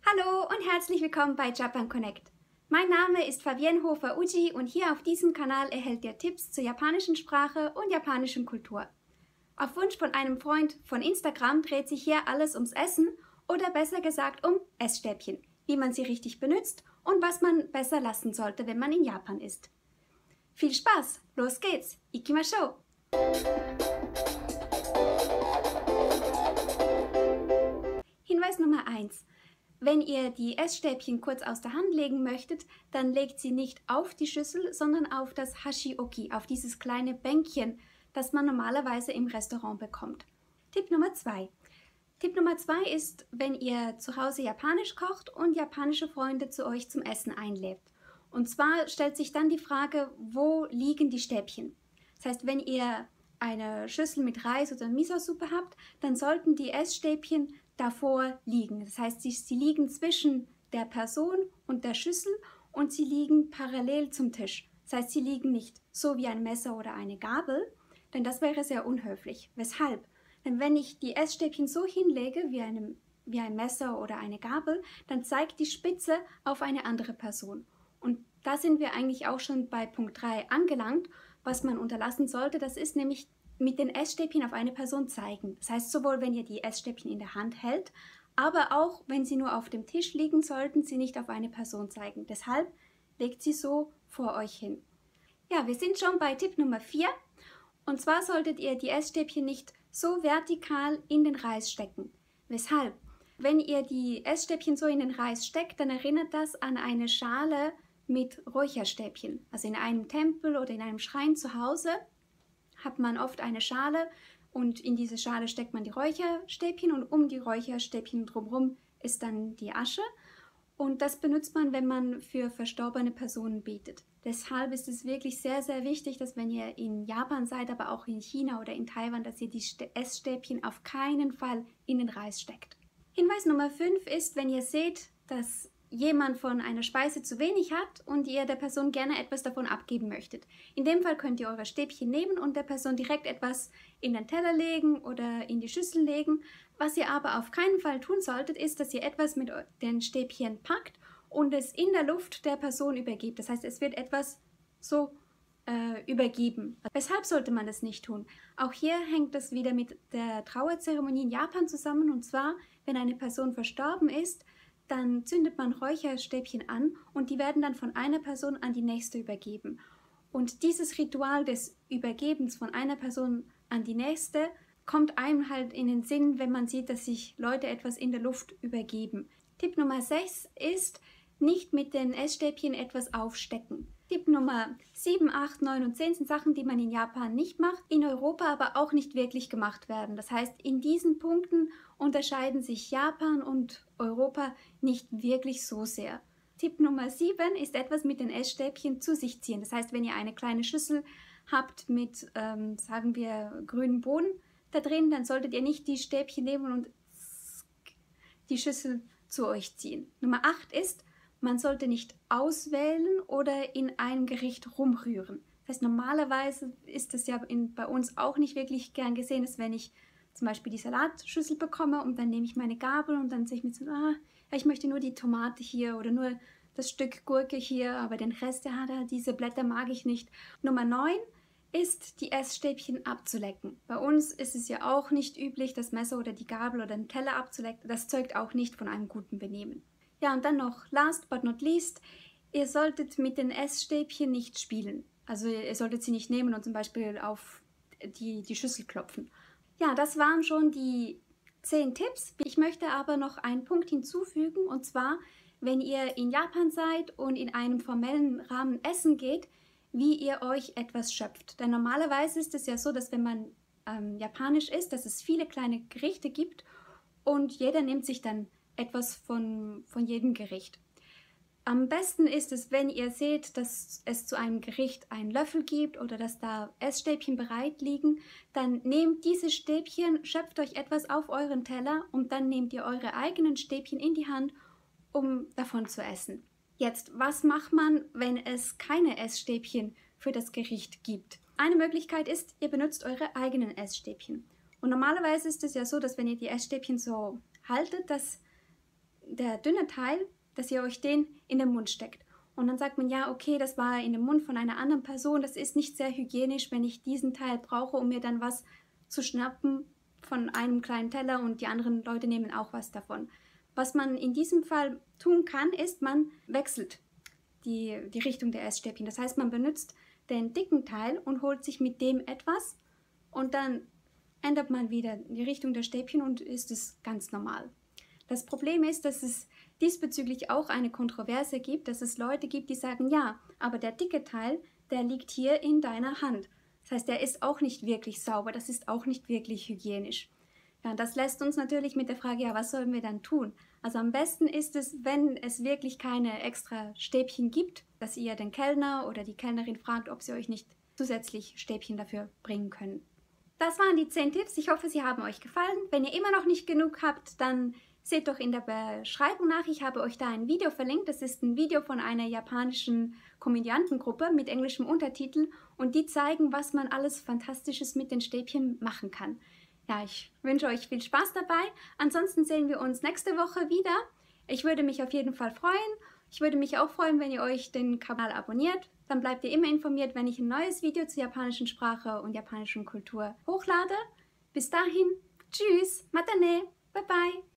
Hallo und herzlich willkommen bei Japan Connect. Mein Name ist Fabienne Hofer-Uji und hier auf diesem Kanal erhält ihr Tipps zur japanischen Sprache und japanischen Kultur. Auf Wunsch von einem Freund von Instagram dreht sich hier alles ums Essen oder besser gesagt um Essstäbchen, wie man sie richtig benutzt und was man besser lassen sollte, wenn man in Japan ist. Viel Spaß, los geht's, ikimashou! Hinweis Nummer 1. Wenn ihr die Essstäbchen kurz aus der Hand legen möchtet, dann legt sie nicht auf die Schüssel, sondern auf das Hashioki, auf dieses kleine Bänkchen, das man normalerweise im Restaurant bekommt. Tipp Nummer 2. Tipp Nummer 2 ist, wenn ihr zu Hause japanisch kocht und japanische Freunde zu euch zum Essen einlädt. Und zwar stellt sich dann die Frage, wo liegen die Stäbchen? Das heißt, wenn ihr eine Schüssel mit Reis oder Miso-Suppe habt, dann sollten die Essstäbchen davor liegen. Das heißt, sie liegen zwischen der Person und der Schüssel und sie liegen parallel zum Tisch. Das heißt, sie liegen nicht so wie ein Messer oder eine Gabel, denn das wäre sehr unhöflich. Weshalb? Denn wenn ich die Essstäbchen so hinlege wie ein Messer oder eine Gabel, dann zeigt die Spitze auf eine andere Person. Und da sind wir eigentlich auch schon bei Punkt 3 angelangt. Was man unterlassen sollte, das ist nämlich mit den Essstäbchen auf eine Person zeigen. Das heißt, sowohl wenn ihr die Essstäbchen in der Hand hält, aber auch wenn sie nur auf dem Tisch liegen, sollten sie nicht auf eine Person zeigen. Deshalb legt sie so vor euch hin. Ja, wir sind schon bei Tipp Nummer 4. Und zwar solltet ihr die Essstäbchen nicht so vertikal in den Reis stecken. Weshalb? Wenn ihr die Essstäbchen so in den Reis steckt, dann erinnert das an eine Schale mit Räucherstäbchen. Also in einem Tempel oder in einem Schrein zu Hause hat man oft eine Schale und in diese Schale steckt man die Räucherstäbchen und um die Räucherstäbchen drumherum ist dann die Asche. Und das benutzt man, wenn man für verstorbene Personen betet. Deshalb ist es wirklich sehr, sehr wichtig, dass wenn ihr in Japan seid, aber auch in China oder in Taiwan, dass ihr die Essstäbchen auf keinen Fall in den Reis steckt. Hinweis Nummer 5 ist, wenn ihr seht, dass jemand von einer Speise zu wenig hat und ihr der Person gerne etwas davon abgeben möchtet. In dem Fall könnt ihr eure Stäbchen nehmen und der Person direkt etwas in den Teller legen oder in die Schüssel legen. Was ihr aber auf keinen Fall tun solltet, ist, dass ihr etwas mit den Stäbchen packt und es in der Luft der Person übergebt. Das heißt, es wird etwas so übergeben. Weshalb sollte man das nicht tun? Auch hier hängt das wieder mit der Trauerzeremonie in Japan zusammen, und zwar, wenn eine Person verstorben ist, dann zündet man Räucherstäbchen an und die werden dann von einer Person an die nächste übergeben. Und dieses Ritual des Übergebens von einer Person an die nächste kommt einem halt in den Sinn, wenn man sieht, dass sich Leute etwas in der Luft übergeben. Tipp Nummer 6 ist, nicht mit den Essstäbchen etwas aufstecken. Tipp Nummer 7, 8, 9 und 10 sind Sachen, die man in Japan nicht macht, in Europa aber auch nicht wirklich gemacht werden. Das heißt, in diesen Punkten unterscheiden sich Japan und Europa nicht wirklich so sehr. Tipp Nummer 7 ist etwas mit den Essstäbchen zu sich ziehen. Das heißt, wenn ihr eine kleine Schüssel habt mit, sagen wir, grünen Bohnen da drin, dann solltet ihr nicht die Stäbchen nehmen und die Schüssel zu euch ziehen. Nummer 8 ist, man sollte nicht auswählen oder in ein Gericht rumrühren. Das heißt, normalerweise ist das ja bei uns auch nicht wirklich gern gesehen, dass wenn ich zum Beispiel die Salatschüssel bekomme und dann nehme ich meine Gabel und dann sehe ich mir so, ich möchte nur die Tomate hier oder nur das Stück Gurke hier, aber den Rest, diese Blätter mag ich nicht. Nummer 9 ist, die Essstäbchen abzulecken. Bei uns ist es ja auch nicht üblich, das Messer oder die Gabel oder den Teller abzulecken. Das zeugt auch nicht von einem guten Benehmen. Ja, und dann noch, last but not least, ihr solltet mit den Essstäbchen nicht spielen. Also ihr solltet sie nicht nehmen und zum Beispiel auf die Schüssel klopfen. Ja, das waren schon die 10 Tipps. Ich möchte aber noch einen Punkt hinzufügen, und zwar, wenn ihr in Japan seid und in einem formellen Rahmen essen geht, wie ihr euch etwas schöpft. Denn normalerweise ist es ja so, dass wenn man japanisch isst, dass es viele kleine Gerichte gibt und jeder nimmt sich dann etwas von jedem Gericht. Am besten ist es, wenn ihr seht, dass es zu einem Gericht einen Löffel gibt oder dass da Essstäbchen bereit liegen, dann nehmt diese Stäbchen, schöpft euch etwas auf euren Teller und dann nehmt ihr eure eigenen Stäbchen in die Hand, um davon zu essen. Jetzt, was macht man, wenn es keine Essstäbchen für das Gericht gibt? Eine Möglichkeit ist, ihr benutzt eure eigenen Essstäbchen. Und normalerweise ist es ja so, dass wenn ihr die Essstäbchen so haltet, dass der dünne Teil, dass ihr euch den in den Mund steckt. Und dann sagt man, ja, okay, das war in dem Mund von einer anderen Person, das ist nicht sehr hygienisch, wenn ich diesen Teil brauche, um mir dann was zu schnappen von einem kleinen Teller und die anderen Leute nehmen auch was davon. Was man in diesem Fall tun kann, ist, man wechselt die Richtung der Essstäbchen. Das heißt, man benutzt den dicken Teil und holt sich mit dem etwas und dann ändert man wieder die Richtung der Stäbchen und ist es ganz normal. Das Problem ist, dass es diesbezüglich auch eine Kontroverse gibt, dass es Leute gibt, die sagen, ja, aber der dicke Teil, der liegt hier in deiner Hand. Das heißt, der ist auch nicht wirklich sauber, das ist auch nicht wirklich hygienisch. Ja, das lässt uns natürlich mit der Frage, ja, was sollen wir dann tun? Also am besten ist es, wenn es wirklich keine extra Stäbchen gibt, dass ihr den Kellner oder die Kellnerin fragt, ob sie euch nicht zusätzlich Stäbchen dafür bringen können. Das waren die 10 Tipps. Ich hoffe, sie haben euch gefallen. Wenn ihr immer noch nicht genug habt, dann seht doch in der Beschreibung nach. Ich habe euch da ein Video verlinkt. Das ist ein Video von einer japanischen Komödiantengruppe mit englischem Untertitel und die zeigen, was man alles Fantastisches mit den Stäbchen machen kann. Ja, ich wünsche euch viel Spaß dabei. Ansonsten sehen wir uns nächste Woche wieder. Ich würde mich auf jeden Fall freuen. Ich würde mich auch freuen, wenn ihr euch den Kanal abonniert. Dann bleibt ihr immer informiert, wenn ich ein neues Video zur japanischen Sprache und japanischen Kultur hochlade. Bis dahin, tschüss, matane, bye bye.